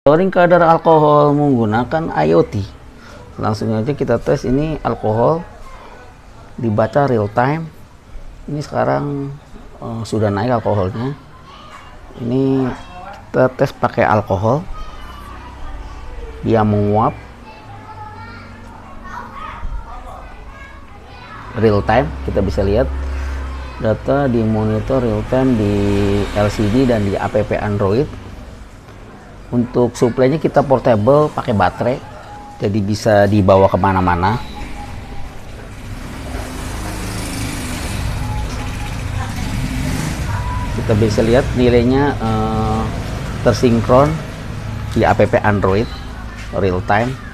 Monitoring kadar alkohol menggunakan IoT. Langsung aja kita tes ini alkohol, dibaca real time. Ini sekarang sudah naik alkoholnya. Ini kita tes pakai alkohol, dia menguap real time. Kita bisa lihat data di monitor real time di LCD dan di app Android. Untuk suplainya kita portable pakai baterai, jadi bisa dibawa kemana-mana. Kita bisa lihat nilainya tersinkron di app Android real time.